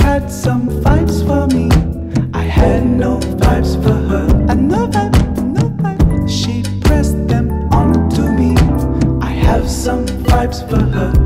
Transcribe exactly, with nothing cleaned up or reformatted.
had some vibes for me. I had no vibes for her. I no vibe, no vibe. She pressed them onto me. I have some vibes for her.